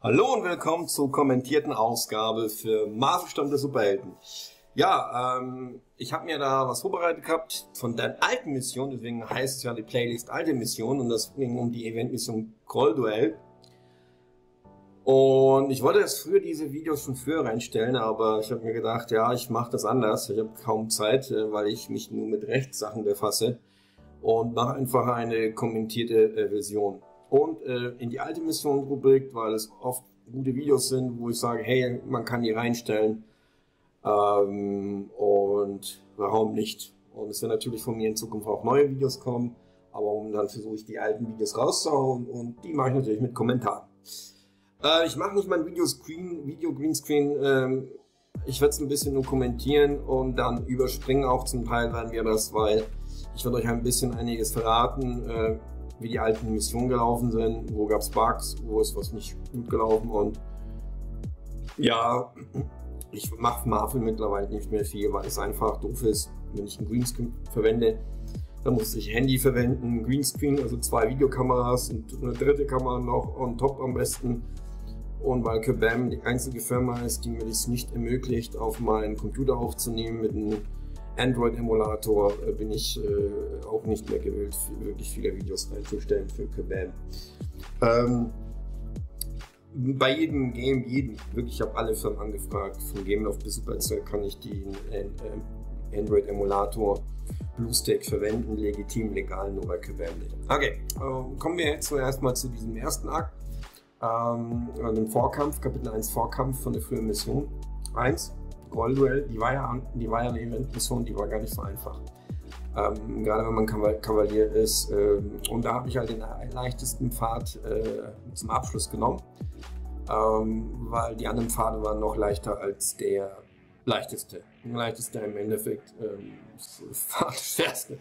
Hallo und willkommen zur kommentierten Ausgabe für Marvel-Stamm der Superhelden. Ja, ich habe mir da was vorbereitet gehabt von der alten Mission, deswegen heißt es ja die Playlist alte Mission und das ging um die Event-Mission Groll-Duell. Und ich wollte jetzt früher diese Videos schon früher reinstellen, aber ich habe mir gedacht, ja, ich mache das anders. Ich habe kaum Zeit, weil ich mich nur mit Rechtssachen befasse und mache einfach eine kommentierte Version. Und in die alte Mission-Rubrik, weil es oft gute Videos sind, wo ich sage, hey, man kann die reinstellen und warum nicht? Und es werden natürlich von mir in Zukunft auch neue Videos kommen, aber momentan versuche ich die alten Videos rauszuhauen und die mache ich natürlich mit Kommentaren. Ich mache nicht mein Video Greenscreen, ich werde es ein bisschen nur kommentieren und dann überspringen auch zum Teil werden wir das, weil ich werde euch ein bisschen einiges verraten, wie die alten Missionen gelaufen sind, wo gab es Bugs, wo ist was nicht gut gelaufen und ja, ich mache Marvel mittlerweile nicht mehr viel, weil es einfach doof ist, wenn ich einen Greenscreen verwende. Dann muss ich Handy verwenden, Greenscreen, also 2 Videokameras und eine dritte Kamera noch on top am besten. Und weil Kabam die einzige Firma ist, die mir das nicht ermöglicht, auf meinen Computer aufzunehmen mit einem Android-Emulator, bin ich auch nicht mehr gewillt, wirklich viele Videos reinzustellen für Kabam. Bei jedem Game, wirklich, ich habe alle Firmen angefragt, von Gameloft bis Supercell kann ich den Android-Emulator BlueStack verwenden, legitim, legal, nur bei Kabam nicht. Okay, kommen wir jetzt zuerst mal zu diesem ersten Akt, dem Vorkampf, Kapitel 1 Vorkampf von der frühen Mission 1. Groll-Duell, die war ja eine Event-Mission, die war gar nicht so einfach. Gerade wenn man Kavalier ist. Und da habe ich halt den leichtesten Pfad zum Abschluss genommen, weil die anderen Pfade waren noch leichter als der leichteste. Der leichteste im Endeffekt Pfad schwerste.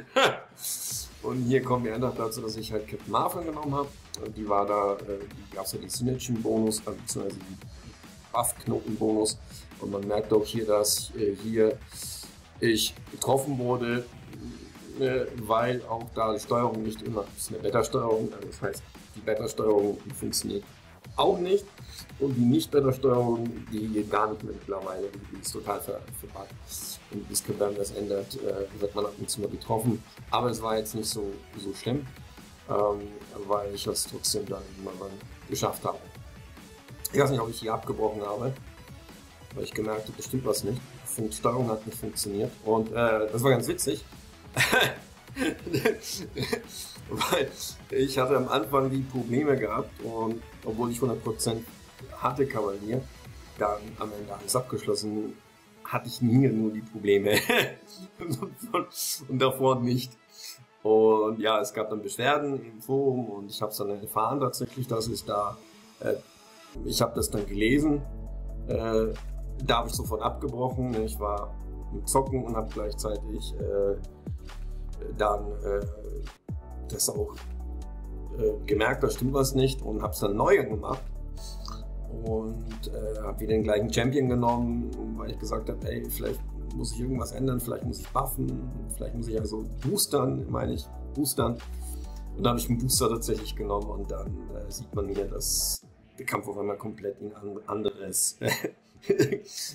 Und hier kommen wir noch dazu, dass ich halt Captain Marvel genommen habe. Die war da, die gab es ja die Synergy-Bonus, beziehungsweise die Buff-Knoten-Bonus. Und man merkt auch hier, dass ich getroffen wurde, weil auch da die Steuerung nicht immer, das ist eine Beta-Steuerung, also das heißt, die Beta-Steuerung funktioniert auch nicht. Und die Nicht-Beta-Steuerung, die geht gar nicht mehr mittlerweile, die ist total verbuggt. Und bis Kabam das ändert, wird man ab und zu mal getroffen. Aber es war jetzt nicht so schlimm, weil ich das trotzdem dann mal geschafft habe. Ich weiß nicht, ob ich hier abgebrochen habe, weil ich gemerkt habe, bestimmt was nicht. Die Steuerung hat nicht funktioniert und das war ganz witzig, weil ich hatte am Anfang die Probleme gehabt und obwohl ich 100% hatte Kavalier, dann am Ende alles abgeschlossen, hatte ich nur die Probleme und davor nicht. Und ja, es gab dann Beschwerden im Forum und ich habe es dann erfahren tatsächlich, dass es da, ich habe das dann gelesen, da habe ich sofort abgebrochen. Ich war im Zocken und habe gleichzeitig dann das auch gemerkt, da stimmt was nicht und habe es dann neu gemacht und habe wieder den gleichen Champion genommen, weil ich gesagt habe, ey, vielleicht muss ich irgendwas ändern, vielleicht muss ich buffen, vielleicht muss ich also boostern. Und da habe ich einen Booster tatsächlich genommen und dann sieht man hier, dass der Kampf auf einmal komplett in ein anderes ich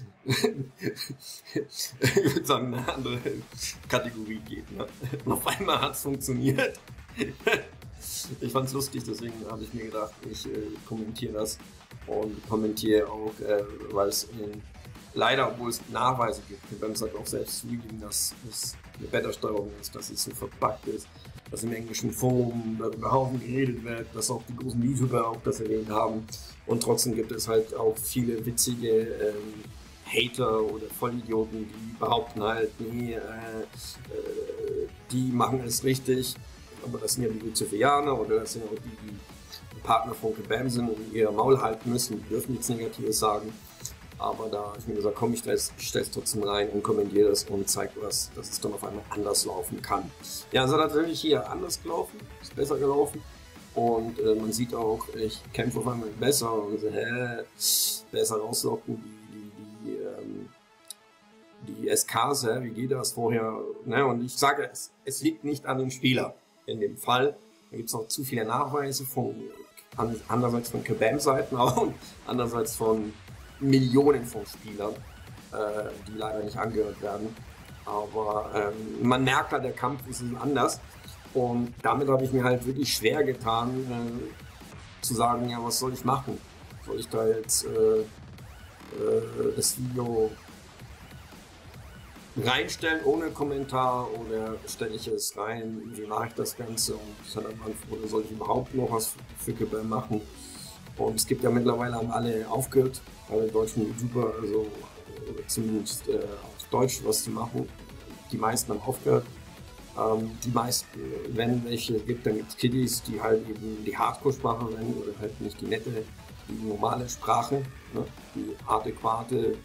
würde sagen, eine andere Kategorie geht. Ne? Und auf einmal hat es funktioniert. Ich fand es lustig, deswegen habe ich mir gedacht, ich kommentiere das und kommentiere auch, weil es leider, obwohl es Nachweise gibt, Kabam sagt auch selbst zugegeben, dass es eine Beta-Steuerung ist, dass es so verpackt ist, dass im englischen Forum darüber Haufen geredet wird, dass auch die großen YouTuber auch das erwähnt haben. Und trotzdem gibt es halt auch viele witzige Hater oder Vollidioten, die behaupten halt, nee, die machen es richtig. Aber das sind ja die Luciferaner oder das sind ja auch die Partner von Kabam sind und ihr Maul halten müssen, die dürfen nichts Negatives sagen. Aber da habe ich mir gesagt, komm, ich stelle es trotzdem rein und kommentiere das und zeige was, dass es dann auf einmal anders laufen kann. Ja, es hat natürlich hier anders gelaufen, ist besser gelaufen. Und man sieht auch, ich kämpfe auf einmal besser und so, besser rauslocken, die SKs, wie geht das vorher? Ne? Und ich sage, es liegt nicht an dem Spieler in dem Fall. Da gibt es noch zu viele Nachweise von Andererseits von Kabam-Seiten und andererseits von Millionen von Spielern, die leider nicht angehört werden. Aber man merkt halt, der Kampf ist anders. Und damit habe ich mir halt wirklich schwer getan, zu sagen, ja, was soll ich machen? Soll ich da jetzt das Video reinstellen ohne Kommentar oder stelle ich es rein, wie mache ich das Ganze oder soll ich überhaupt noch was für Kabam machen? Und es gibt ja mittlerweile, haben alle aufgehört, alle deutschen YouTuber, also zumindest auf Deutsch was zu machen. Die meisten haben aufgehört. Die meisten, wenn welche gibt, dann gibt es Kiddies, die halt eben die Hardcore-Sprache verwenden oder halt nicht die nette, die normale Sprache, ne? Die adäquate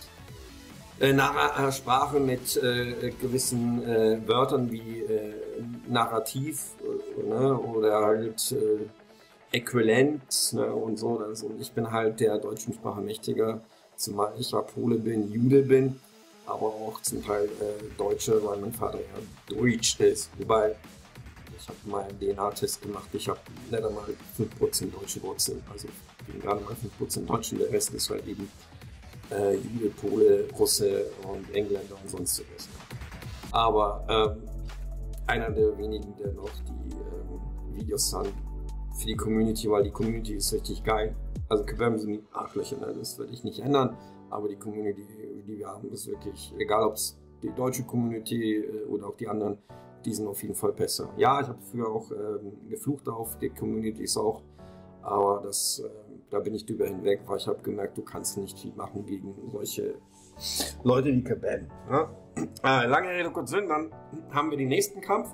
Sprache mit gewissen Wörtern wie Narrativ ne? Oder halt Äquivalent ne? Und so. Und ich bin halt der deutschen Sprache mächtiger, zumal ich ja Pole bin, Jude bin, aber auch zum Teil Deutsche, weil mein Vater ja Deutsch ist. Wobei, ich habe mal einen DNA-Test gemacht, ich habe nicht einmal 5% deutsche Wurzeln, also ich bin gerade mal 5% Deutschen, der Rest ist halt eben Jude, Pole, Russe und Engländer und sonstiges. Aber einer der wenigen, der noch die Videos dann für die Community, weil die Community ist richtig geil. Also Kabam sind die Arschlöcher, ne? Das werde ich nicht ändern, aber die Community, die wir haben, ist wirklich, egal ob es die deutsche Community oder auch die anderen, die sind auf jeden Fall besser. Ja, ich habe früher auch geflucht auf die Communities auch, aber das, da bin ich drüber hinweg, weil ich habe gemerkt, du kannst nicht viel machen gegen solche Leute wie Kabam. Ja? Lange Rede, kurz Sinn, dann haben wir den nächsten Kampf.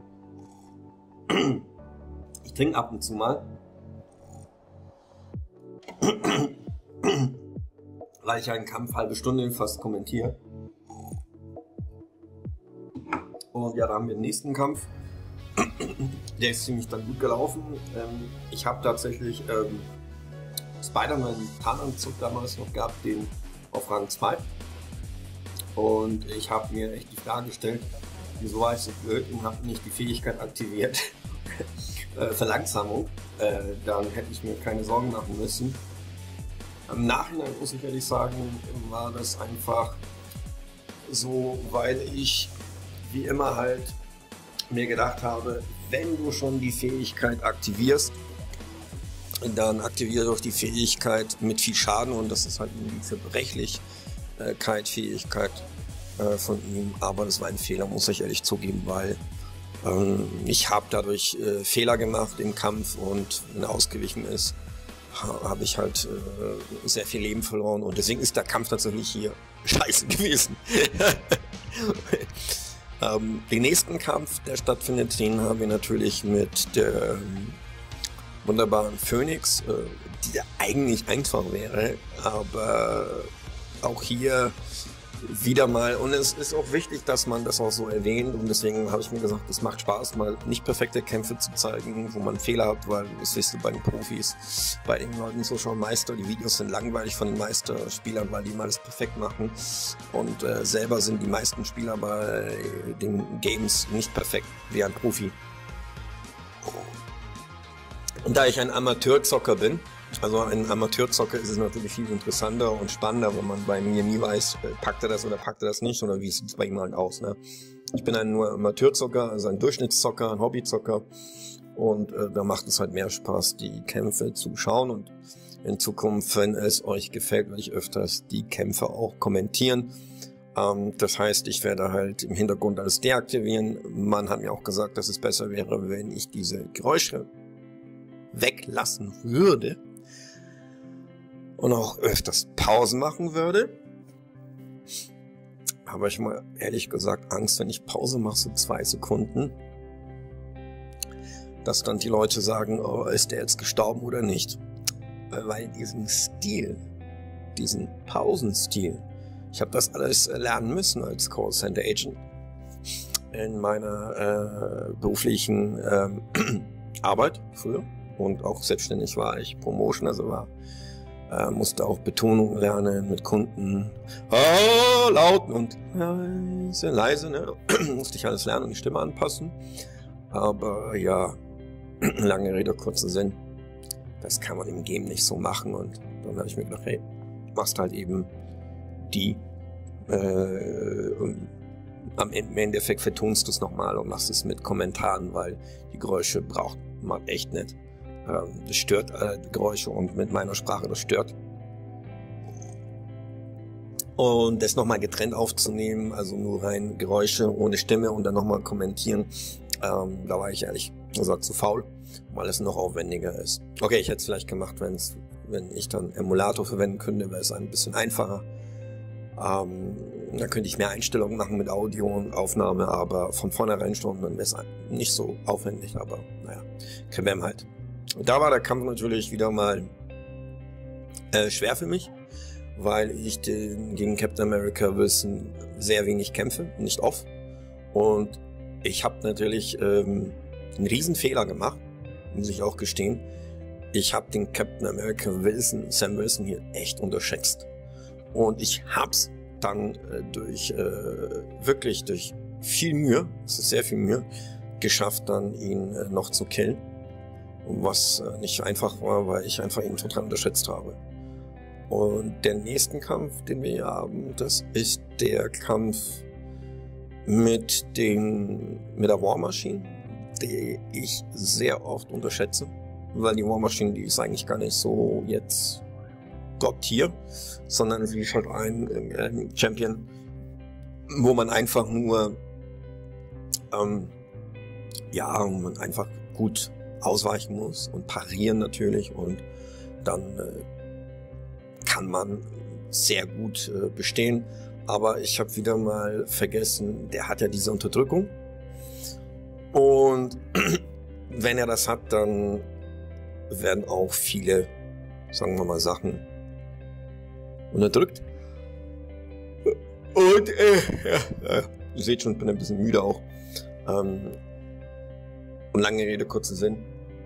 Ich trinke ab und zu mal. Weil ich einen Kampf halbe Stunde fast kommentiere. Und ja, da haben wir den nächsten Kampf. Der ist ziemlich dann gut gelaufen. Ich habe tatsächlich Spider-Man Tarnanzug damals noch gehabt, den auf Rang 2. Und ich habe mir echt die Frage gestellt, wieso war ich so blöd und habe nicht die Fähigkeit aktiviert. Verlangsamung. Dann hätte ich mir keine Sorgen machen müssen. Im Nachhinein muss ich ehrlich sagen, war das einfach so, weil ich wie immer halt mir gedacht habe, wenn du schon die Fähigkeit aktivierst, dann aktiviere doch die Fähigkeit mit viel Schaden und das ist halt die Zerbrechlichkeit-Fähigkeit von ihm. Aber das war ein Fehler, muss ich ehrlich zugeben, weil ich habe dadurch Fehler gemacht im Kampf und wenn er ausgewichen ist, habe ich halt sehr viel Leben verloren und deswegen ist der Kampf tatsächlich hier scheiße gewesen. Den nächsten Kampf, der stattfindet, den haben wir natürlich mit der wunderbaren Phoenix, die ja eigentlich einfach wäre, aber auch hier wieder mal, und es ist auch wichtig, dass man das auch so erwähnt und deswegen habe ich mir gesagt, es macht Spaß, mal nicht perfekte Kämpfe zu zeigen, wo man Fehler hat, weil das siehst du bei den Profis, bei den Leuten so schon Meister, die Videos sind langweilig von den Meisterspielern, weil die immer alles perfekt machen und selber sind die meisten Spieler bei den Games nicht perfekt wie ein Profi. Und da ich ein Amateurzocker bin, also ein Amateurzocker ist es natürlich viel interessanter und spannender, wenn man bei mir nie weiß, packt er das oder packt er das nicht oder wie sieht es bei ihm halt aus. Ne? Ich bin nur Amateurzocker, also ein Durchschnittszocker, ein Hobbyzocker und da macht es halt mehr Spaß, die Kämpfe zu schauen und in Zukunft, wenn es euch gefällt, werde ich öfters die Kämpfe auch kommentieren. Das heißt, ich werde halt im Hintergrund alles deaktivieren. Man hat mir auch gesagt, dass es besser wäre, wenn ich diese Geräusche weglassen würde und auch öfters Pausen machen würde. Aber ich mal ehrlich gesagt Angst, wenn ich Pause mache, so 2 Sekunden, dass dann die Leute sagen, oh, ist der jetzt gestorben oder nicht? Weil diesen Stil, diesen Pausenstil, ich habe das alles lernen müssen als Callcenter Agent in meiner beruflichen Arbeit früher. Und auch selbstständig war ich Promotion, also musste auch Betonung lernen mit Kunden. Laut und leise, ne? Musste ich alles lernen und die Stimme anpassen. Aber ja, lange Rede, kurzer Sinn. das kann man im Game nicht so machen. Und dann habe ich mir gedacht, hey, machst halt eben die, am Endeffekt vertonst du es nochmal und machst es mit Kommentaren, weil die Geräusche braucht man echt nicht. Das stört, die Geräusche und mit meiner Sprache, das stört. Und das nochmal getrennt aufzunehmen, also nur rein Geräusche ohne Stimme und dann nochmal kommentieren, da war ich ehrlich gesagt zu faul, weil es noch aufwendiger ist. Okay, ich hätte es vielleicht gemacht, wenn ich dann Emulator verwenden könnte, wäre es ein bisschen einfacher. Da könnte ich mehr Einstellungen machen mit Audio und Aufnahme, aber von vornherein schon, dann wäre es nicht so aufwendig, aber naja, KBM halt. Und da war der Kampf natürlich wieder mal schwer für mich, weil ich gegen Captain America Wilson sehr wenig kämpfe, nicht oft. Und ich habe natürlich einen riesen Fehler gemacht, muss ich auch gestehen. Ich habe den Captain America Wilson, Sam Wilson hier echt unterschätzt. Und ich hab's dann durch viel Mühe, es ist sehr viel Mühe, geschafft, dann ihn noch zu killen. Was nicht einfach war, weil ich einfach ihn total unterschätzt habe. Und der nächste Kampf, den wir hier haben, das ist der Kampf mit der War Machine, die ich sehr oft unterschätze, weil die War Machine, die ist eigentlich gar nicht so jetzt Top-Tier, sondern sie ist halt ein Champion, wo man einfach nur wo man einfach gut ausweichen muss und parieren natürlich, und dann kann man sehr gut bestehen. Aber ich habe wieder mal vergessen, der hat ja diese Unterdrückung, und wenn er das hat, dann werden auch viele, sagen wir mal, Sachen unterdrückt. Und ihr seht schon, ich bin ein bisschen müde auch. Und lange Rede, kurzer Sinn.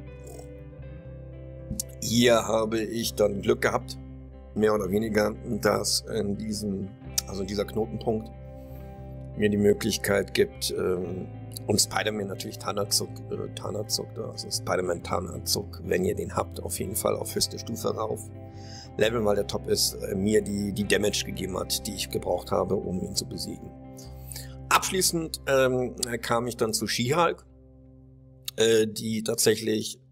Hier habe ich dann Glück gehabt, mehr oder weniger, dass dieser Knotenpunkt mir die Möglichkeit gibt, und Spider-Man natürlich Tanazuk, also Spider-Man Tanazuk, wenn ihr den habt, auf jeden Fall auf höchste Stufe rauf leveln, weil der Top ist, mir die Damage gegeben hat, die ich gebraucht habe, um ihn zu besiegen. Abschließend kam ich dann zu She-Hulk, die tatsächlich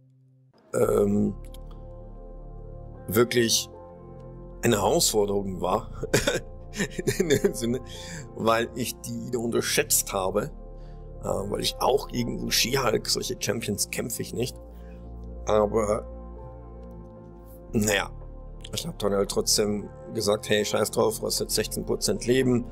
wirklich eine Herausforderung war, in dem Sinne, weil ich die unterschätzt habe, weil ich auch gegen so She-Hulk, solche Champions kämpfe ich nicht, aber naja, ich habe dann halt trotzdem gesagt, hey, scheiß drauf, du hast jetzt 16% Leben,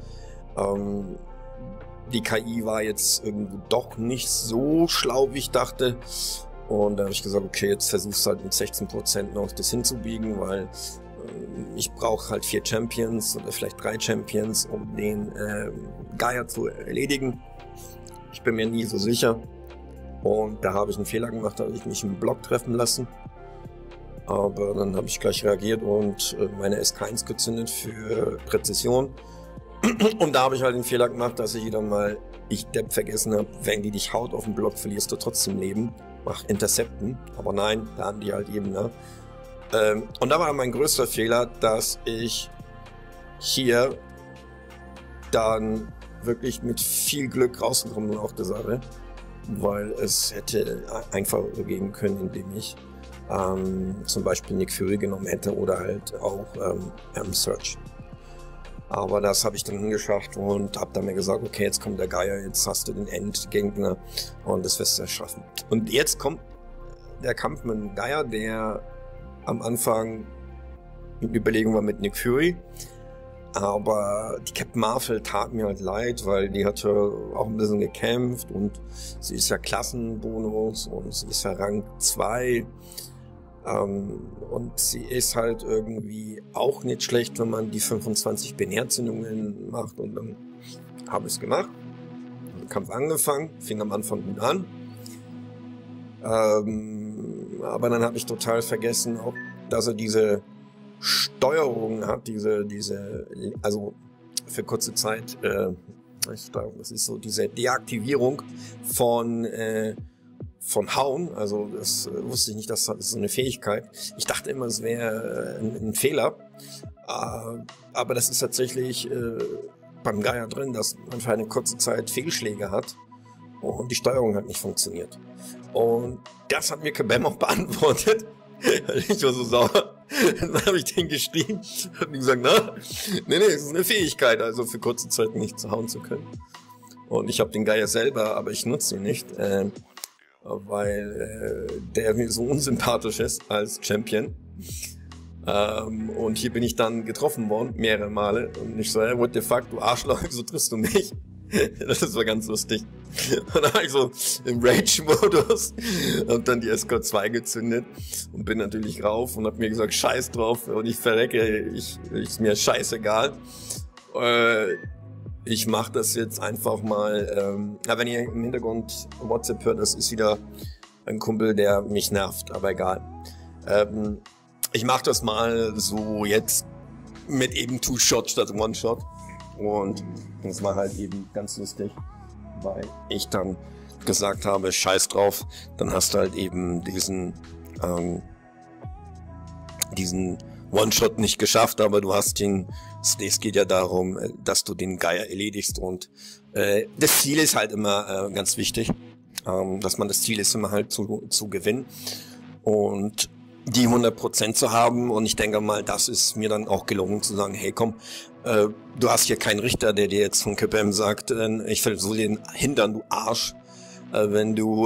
die KI war jetzt irgendwie doch nicht so schlau, wie ich dachte. Und dann habe ich gesagt, okay, jetzt versuchst du halt mit 16% noch das hinzubiegen, weil ich brauche halt 4 Champions oder vielleicht 3 Champions, um den Gaia zu erledigen. Ich bin mir nie so sicher. Und da habe ich einen Fehler gemacht, da habe ich mich im Block treffen lassen. Aber dann habe ich gleich reagiert und meine SK1 gezündet für Präzision. Und da habe ich halt den Fehler gemacht, dass ich wieder mal, vergessen habe, wenn die dich haut auf dem Block, verlierst du trotzdem Leben. Mach Intercepten. Aber nein, da haben die halt eben, ne? Und da war mein größter Fehler, dass ich hier dann wirklich mit viel Glück rausgekommen bin auf der Sache, weil es hätte einfach gehen können, indem ich zum Beispiel Nick Fury genommen hätte oder halt auch Search. Aber das habe ich dann hingeschafft und habe dann mir gesagt, okay, jetzt kommt der Gaia, jetzt hast du den Endgegner und das wirst du schaffen. Und jetzt kommt der Kampf mit dem Gaia, der am Anfang in Überlegung war mit Nick Fury. Aber die Captain Marvel tat mir halt leid, weil die hat ja auch ein bisschen gekämpft und sie ist ja Klassenbonus und sie ist ja Rang 2. Und sie ist halt irgendwie auch nicht schlecht, wenn man die 25 Binärzündungen macht, und dann habe ich es gemacht. Der Kampf angefangen, fing am Anfang gut an. Aber dann habe ich total vergessen, auch, dass er diese Steuerung hat, also für kurze Zeit, das ist so diese Deaktivierung von von Hauen, also das wusste ich nicht, das ist so eine Fähigkeit. Ich dachte immer, es wäre ein Fehler, aber das ist tatsächlich beim Geier drin, dass man für eine kurze Zeit Fehlschläge hat und die Steuerung hat nicht funktioniert. Und das hat mir Kabam auch beantwortet. Ich war so sauer. Dann habe ich den geschrieben und gesagt, nee, es ist eine Fähigkeit, also für kurze Zeit nicht zu hauen zu können. Und ich habe den Geier selber, aber ich nutze ihn nicht, weil der mir so unsympathisch ist als Champion. Und hier bin ich dann getroffen worden, mehrere Male. Und ich so, hey, what the fuck, du Arschloch, so triffst du mich? Das war ganz lustig. Und dann war ich so im Rage-Modus und dann die Escort 2 gezündet und bin natürlich rauf und hab mir gesagt, scheiß drauf und ich verrecke, ist mir scheißegal. Ich mache das jetzt einfach mal, wenn ihr im Hintergrund WhatsApp hört, das ist wieder ein Kumpel, der mich nervt, aber egal. Ich mache das mal so jetzt mit eben Two-Shot statt One-Shot. Und das war halt eben ganz lustig, weil ich dann gesagt habe, scheiß drauf, dann hast du halt eben diesen One-Shot nicht geschafft, aber du hast es geht ja darum, dass du den Geier erledigst und das Ziel ist halt immer ganz wichtig, dass man das Ziel ist immer halt zu gewinnen und die 100% zu haben und ich denke mal, das ist mir dann auch gelungen zu sagen, hey komm, du hast hier keinen Richter, der dir jetzt von Kabam sagt, ich versuche den Hintern, du Arsch, wenn du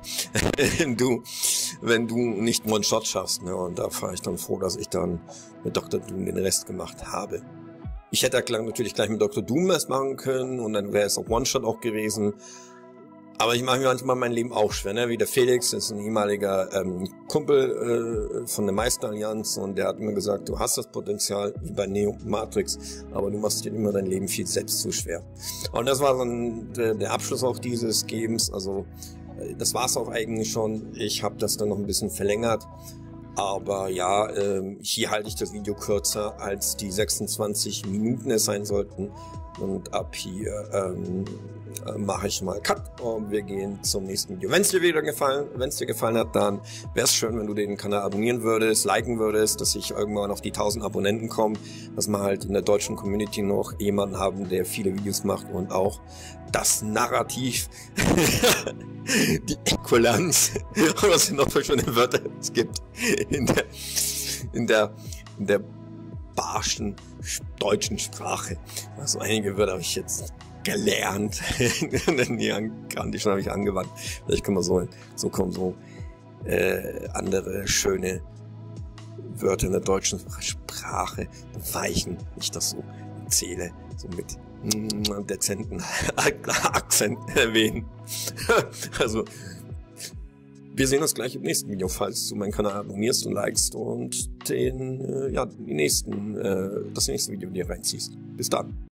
nicht One-Shot schaffst. Ne? Und da war ich dann froh, dass ich dann mit Dr. Doom den Rest gemacht habe. Ich hätte natürlich gleich mit Dr. Doom was machen können und dann wäre es auch One-Shot auch gewesen. Aber ich mache mir manchmal mein Leben auch schwer, ne? Wie der Felix, das ist ein ehemaliger Kumpel von der Meisterallianz und der hat mir gesagt, du hast das Potenzial wie bei Neo Matrix, aber du machst dir immer dein Leben viel selbst zu schwer. Und das war dann der Abschluss auch dieses Games, also das war's auch eigentlich schon. Ich habe das dann noch ein bisschen verlängert, aber ja, hier halte ich das Video kürzer als die 26 Minuten es sein sollten. Und ab hier mache ich mal Cut und wir gehen zum nächsten Video. Wenn es dir gefallen hat, dann wäre es schön, wenn du den Kanal abonnieren würdest, liken würdest, dass ich irgendwann auf die 1000 Abonnenten komme, dass wir halt in der deutschen Community noch jemanden haben, der viele Videos macht und auch das Narrativ, die Äquivalenz, was es noch für schöne Wörter es gibt in der barschen deutschen Sprache. Also einige Wörter habe ich jetzt gelernt. Die habe ich angewandt. Vielleicht können wir so kommen andere schöne Wörter in der deutschen Sprache weichen, wenn ich das so erzähle, so mit dezenten Akzent erwähnen. Also wir sehen uns gleich im nächsten Video, falls du meinen Kanal abonnierst und likest und das nächste Video dir reinziehst. Bis dann.